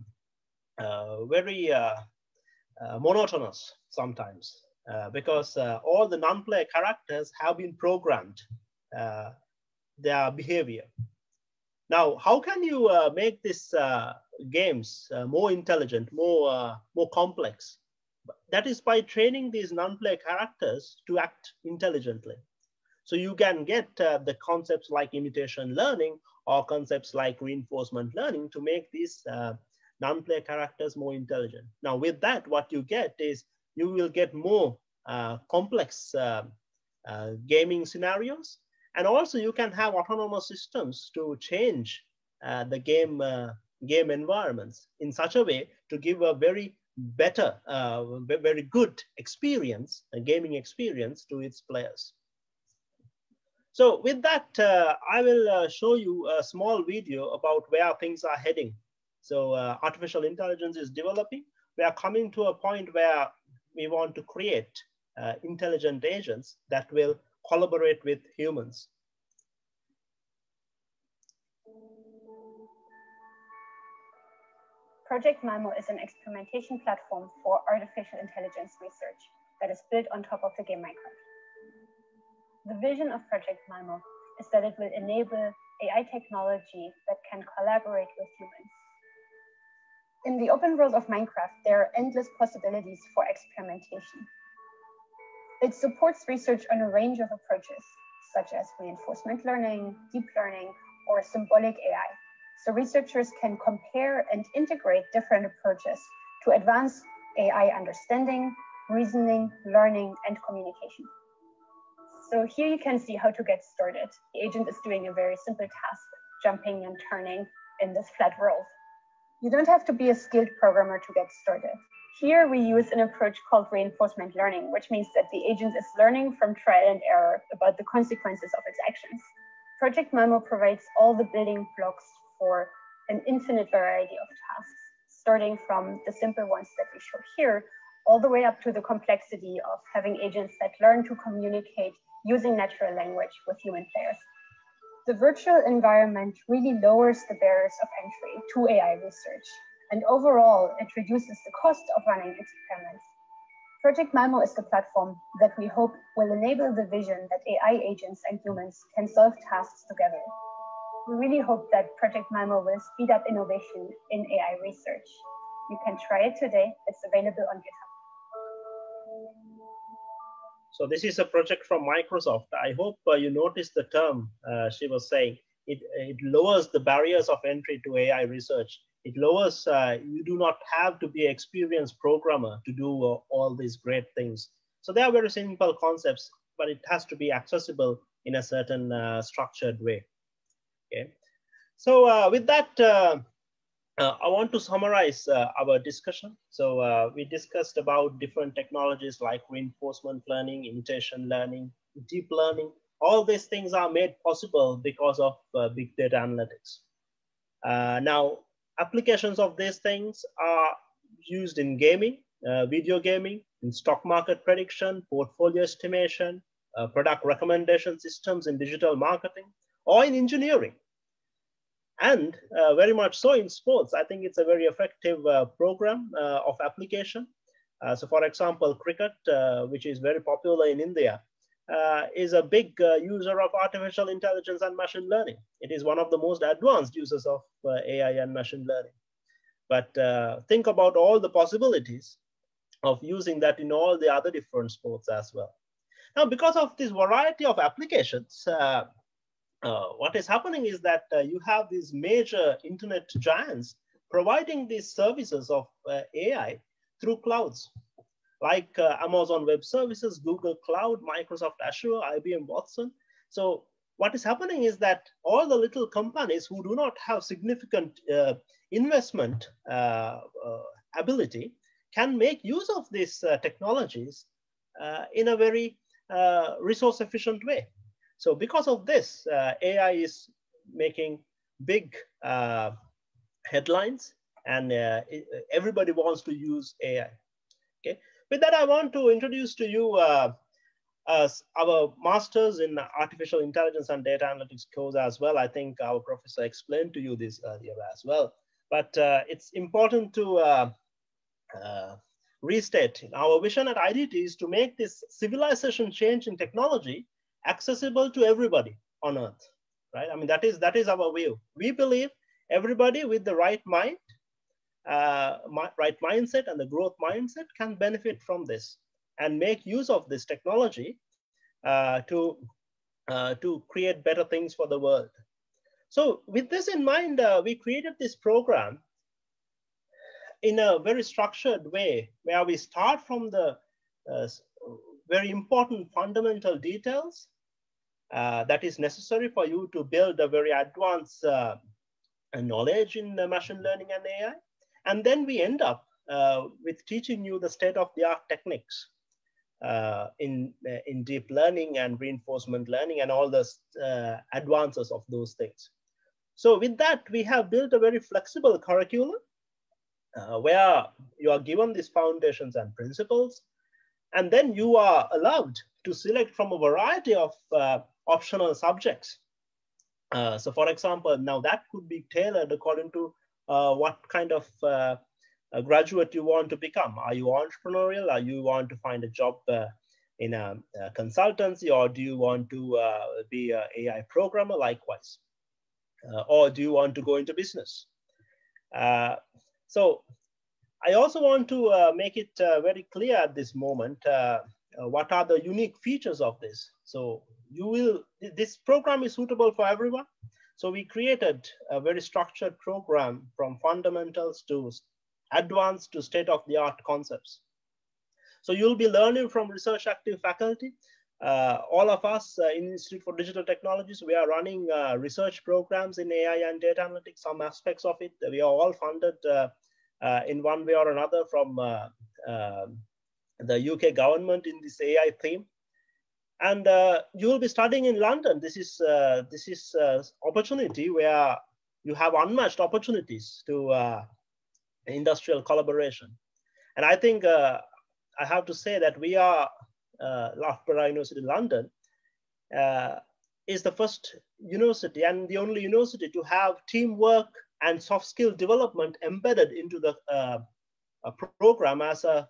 monotonous sometimes because all the non-player characters have been programmed their behavior. Now, how can you make these games more intelligent, more complex? That is by training these non-player characters to act intelligently. So you can get the concepts like imitation learning or concepts like reinforcement learning to make these non-player characters more intelligent. Now with that, what you get is you will get more complex gaming scenarios. And also you can have autonomous systems to change the game environments in such a way to give a very better, very good experience, a gaming experience to its players. So with that, I will show you a small video about where things are heading. So artificial intelligence is developing. We are coming to a point where we want to create intelligent agents that will collaborate with humans. Project MIMO is an experimentation platform for artificial intelligence research that is built on top of the game Minecraft. The vision of Project MIMO is that it will enable AI technology that can collaborate with humans. In the open world of Minecraft, there are endless possibilities for experimentation. It supports research on a range of approaches, such as reinforcement learning, deep learning, or symbolic AI. So researchers can compare and integrate different approaches to advance AI understanding, reasoning, learning, and communication. So here you can see how to get started. The agent is doing a very simple task, jumping and turning in this flat world. You don't have to be a skilled programmer to get started. Here we use an approach called reinforcement learning, which means that the agent is learning from trial and error about the consequences of its actions. Project MIMO provides all the building blocks for an infinite variety of tasks, starting from the simple ones that we show here, all the way up to the complexity of having agents that learn to communicate using natural language with human players. The virtual environment really lowers the barriers of entry to AI research, and overall, it reduces the cost of running experiments. Project Malmo is the platform that we hope will enable the vision that AI agents and humans can solve tasks together. We really hope that Project Malmo will speed up innovation in AI research. You can try it today. It's available on GitHub. So this is a project from Microsoft. I hope you noticed the term she was saying. It lowers the barriers of entry to AI research. It lowers, you do not have to be an experienced programmer to do all these great things. So they are very simple concepts, but it has to be accessible in a certain structured way. Okay. So with that, I want to summarize our discussion. So we discussed about different technologies like reinforcement learning, imitation learning, deep learning. All these things are made possible because of big data analytics. Now, applications of these things are used in gaming, video gaming, in stock market prediction, portfolio estimation, product recommendation systems in digital marketing, or in engineering. And very much so in sports. I think it's a very effective program of application. So for example, cricket, which is very popular in India, is a big user of artificial intelligence and machine learning. It is one of the most advanced users of AI and machine learning. But think about all the possibilities of using that in all the other different sports as well. Now, because of this variety of applications, what is happening is that you have these major internet giants providing these services of AI through clouds, like Amazon Web Services, Google Cloud, Microsoft Azure, IBM Watson. So what is happening is that all the little companies who do not have significant investment ability can make use of these technologies in a very resource efficient way. So because of this, AI is making big headlines, and everybody wants to use AI. Okay. With that, I want to introduce to you our masters in artificial intelligence and data analytics course as well. I think our professor explained to you this earlier as well. But it's important to restate. Our vision at IDT is to make this civilization change in technology accessible to everybody on Earth, right? I mean, that is our view. We believe everybody with the right mind, right mindset and the growth mindset can benefit from this and make use of this technology to create better things for the world. So with this in mind, we created this program in a very structured way, where we start from the very important fundamental details that is necessary for you to build a very advanced knowledge in machine learning and AI. And then we end up with teaching you the state-of-the-art techniques in deep learning and reinforcement learning and all the advances of those things. So with that, we have built a very flexible curriculum where you are given these foundations and principles, and then you are allowed to select from a variety of optional subjects. So for example, now that could be tailored according to what kind of a graduate you want to become. Are you entrepreneurial? Are you want to find a job in a consultancy, or do you want to be an AI programmer likewise? Or do you want to go into business? So I also want to make it very clear at this moment what are the unique features of this. So this program is suitable for everyone. So we created a very structured program from fundamentals to advanced to state-of-the-art concepts. So you'll be learning from research active faculty. All of us in Institute for Digital Technologies, we are running research programs in AI and data analytics, some aspects of it. We are all funded in one way or another from the UK government in this AI theme. And you will be studying in London. This is opportunity where you have unmatched opportunities to industrial collaboration. And I think I have to say that we are, Loughborough University, London, is the first university and the only university to have teamwork and soft skill development embedded into the program as a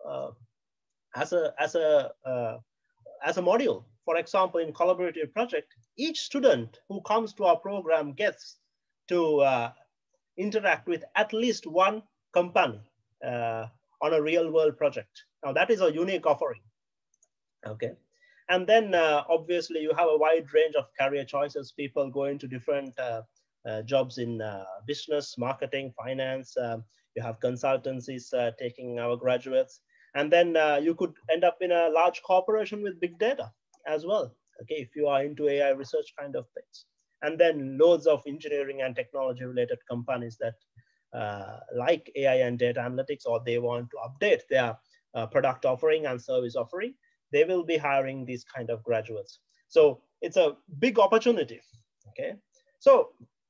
module. For example, in collaborative project, each student who comes to our program gets to interact with at least one company on a real world project. Now that is a unique offering. Okay. And then obviously you have a wide range of career choices. People go into different jobs in business, marketing, finance. You have consultancies taking our graduates. And then you could end up in a large corporation with big data as well. Okay, if you are into AI research kind of things. And then loads of engineering and technology related companies that like AI and data analytics, or they want to update their product offering and service offering, they will be hiring these kind of graduates. So it's a big opportunity. Okay, so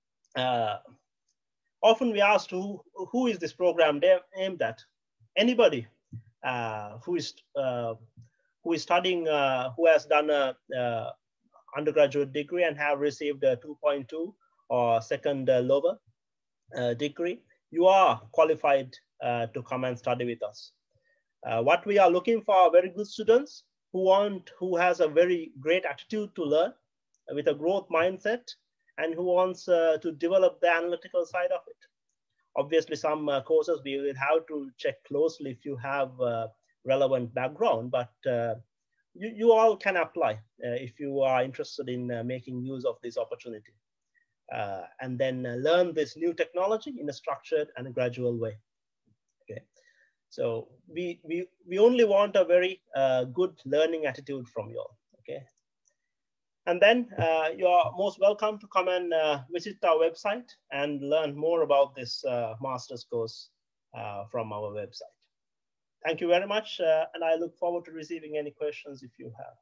often we asked who is this program aimed at? Anybody who is studying, who has done a undergraduate degree and have received a 2.2 or second lower degree, you are qualified to come and study with us. What we are looking for are very good students who has a very great attitude to learn with a growth mindset and who wants to develop the analytical side of it. Obviously, some courses we will have to check closely if you have relevant background, but you all can apply if you are interested in making use of this opportunity. And then learn this new technology in a structured and a gradual way. Okay, so we only want a very good learning attitude from you all. Okay, and then you are most welcome to come and visit our website and learn more about this master's course from our website. Thank you very much, and I look forward to receiving any questions if you have.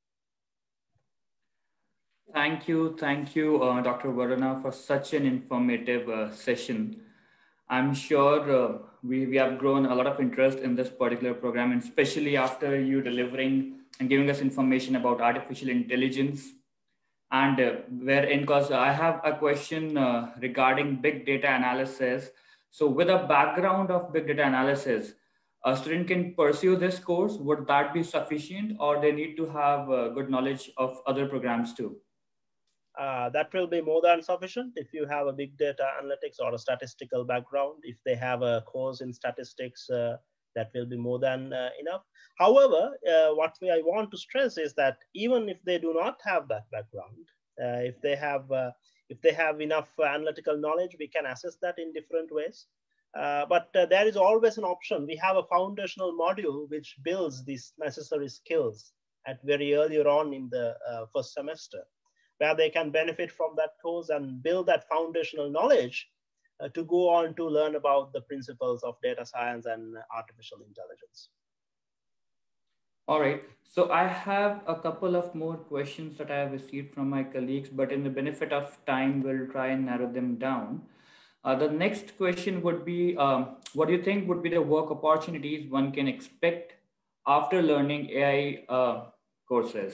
Thank you, Dr. Varuna, for such an informative session. I'm sure we have grown a lot of interest in this particular program, and especially after you delivering and giving us information about artificial intelligence. And wherein, because I have a question regarding big data analysis. So with a background of big data analysis, a student can pursue this course. Would that be sufficient, or they need to have good knowledge of other programs too? That will be more than sufficient if you have a big data analytics or a statistical background. If they have a course in statistics, that will be more than enough. However, what I want to stress is that even if they do not have that background, if they have enough analytical knowledge, we can assess that in different ways. But there is always an option. We have a foundational module which builds these necessary skills at very earlier on in the first semester, where they can benefit from that course and build that foundational knowledge to go on to learn about the principles of data science and artificial intelligence. All right. So I have a couple of more questions that I have received from my colleagues, but in the benefit of time, we'll try and narrow them down. The next question would be, what do you think would be the work opportunities one can expect after learning AI courses?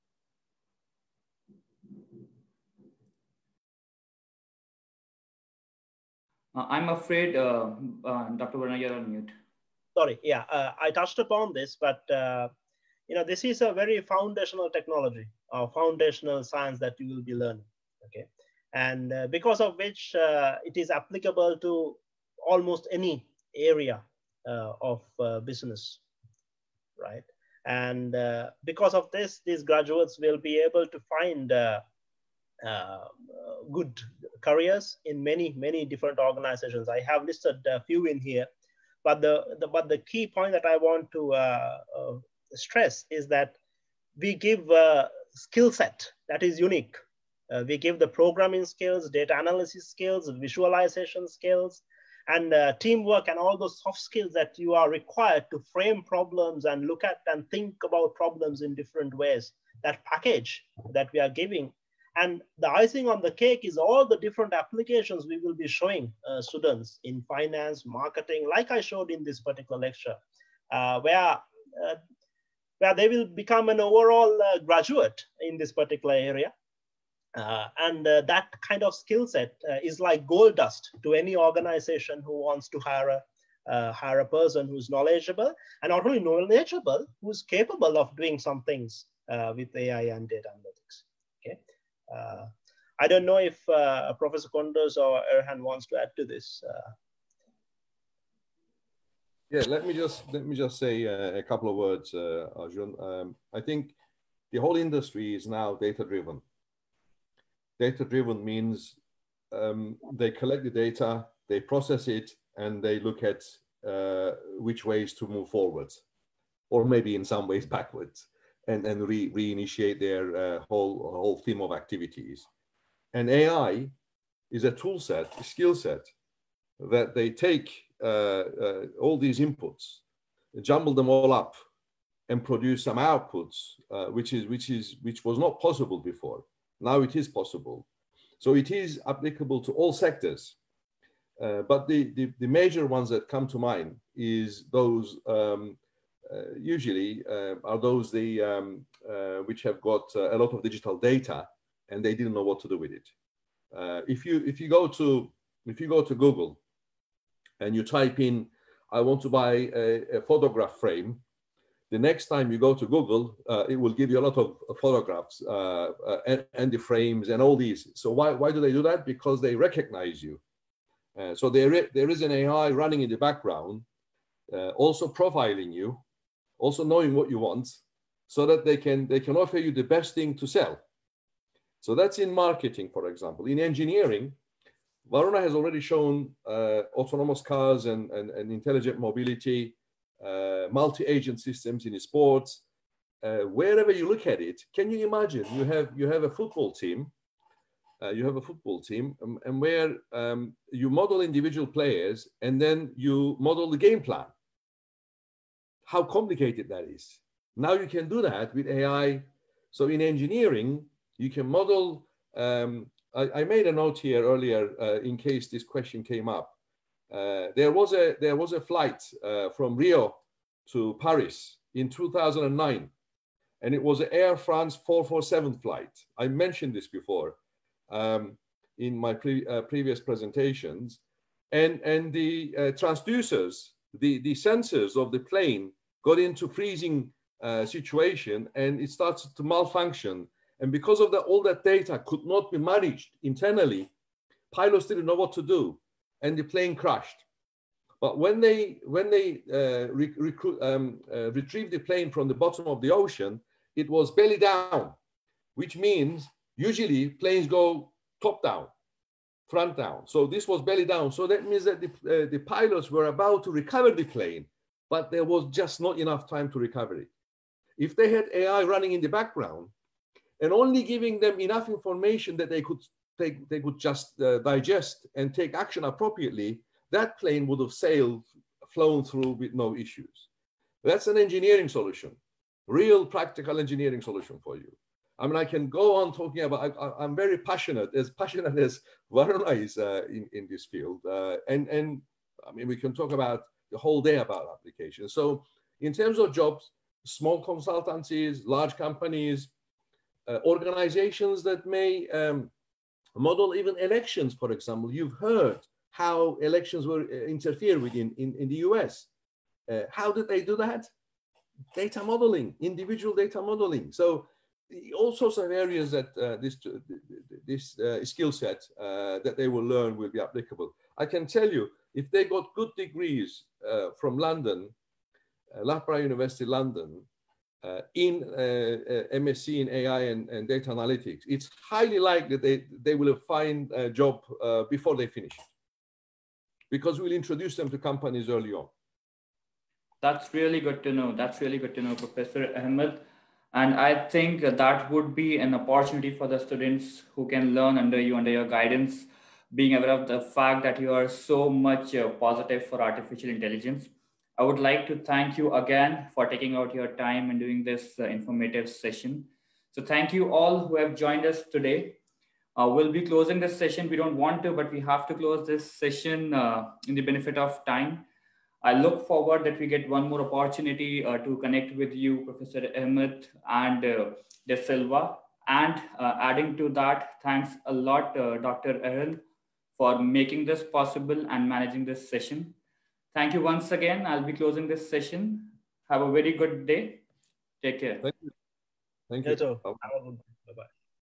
I'm afraid, Dr. Varuna, you're on mute. Sorry, yeah, I touched upon this, but this is a very foundational technology or foundational science that you will be learning. Okay, and because of which it is applicable to almost any area of business, right? And because of this, these graduates will be able to find good careers in many different organizations. I have listed a few in here, but the key point that I want to stress is that we give a skill set that is unique. We give the programming skills, data analysis skills, visualization skills, and teamwork and all those soft skills that you are required to frame problems and look at and think about problems in different ways. That package that we are giving. And the icing on the cake is all the different applications we will be showing students in finance, marketing, like I showed in this particular lecture. where they will become an overall graduate in this particular area. And that kind of skill set is like gold dust to any organization who wants to hire a person who's knowledgeable, and not only knowledgeable, who's capable of doing some things with AI and data analytics. Okay, I don't know if Professor Kondos or Erhan wants to add to this. Yeah, let me just say a couple of words, Arjun. I think the whole industry is now data-driven. Data-driven means they collect the data, they process it, and they look at which ways to move forwards, or maybe in some ways backwards, and reinitiate their whole theme of activities. And AI is a tool set, a skill set that they take all these inputs, jumble them all up, and produce some outputs, which was not possible before. Now it is possible. So it is applicable to all sectors. But the major ones that come to mind is those usually are those which have got a lot of digital data and they didn't know what to do with it. If you go to Google and you type in, I want to buy a photograph frame, the next time you go to Google, it will give you a lot of photographs and the frames and all these. So why do they do that? Because they recognize you. So there is an AI running in the background, also profiling you, also knowing what you want, so that they can offer you the best thing to sell. So that's in marketing, for example. In engineering, Varuna has already shown autonomous cars and intelligent mobility, multi-agent systems in sports. Wherever you look at it, can you imagine you have a football team, and where you model individual players and then you model the game plan. How complicated that is. Now you can do that with AI. So in engineering, you can model. I made a note here earlier in case this question came up. There was a flight from Rio to Paris in 2009, and it was an Air France 447 flight. I mentioned this before in my previous presentations, and the transducers, the sensors of the plane got into freezing situation, and it started to malfunction. And because of that, all that data could not be managed internally, pilots didn't know what to do, and the plane crashed. But when they retrieved the plane from the bottom of the ocean, it was belly down, which means usually planes go top down, front down. So this was belly down. So that means that the pilots were about to recover the plane, but there was just not enough time to recover it. If they had AI running in the background and only giving them enough information that they could just digest and take action appropriately, that plane would have flown through with no issues. That's an engineering solution, real practical engineering solution for you. I mean, I can go on talking about, I'm very passionate as Varuna is in this field. And I mean, we can talk about the whole day about applications. So in terms of jobs, small consultancies, large companies, organizations that may model even elections, for example. You've heard how elections were interfered with in the US. How did they do that? Data modeling, individual data modeling. So all sorts of areas that this skill set that they will learn will be applicable. I can tell you, if they got good degrees from London, Loughborough University London, in MSc in AI and data analytics, it's highly likely they will find a job before they finish, because we'll introduce them to companies early on. That's really good to know. That's really good to know, Professor Ahmed. And I think that would be an opportunity for the students who can learn under your guidance, being aware of the fact that you are so much positive for artificial intelligence. I would like to thank you again for taking out your time and doing this informative session. So thank you all who have joined us today. We'll be closing this session. We don't want to, but we have to close this session in the benefit of time. I look forward that we get one more opportunity to connect with you, Professor Ahmed and De Silva. And adding to that, thanks a lot, Dr. Erhan, for making this possible and managing this session. Thank you once again. I'll be closing this session. Have a very good day. Take care. Thank you. Thank You you. too. Have a good day. Bye-bye.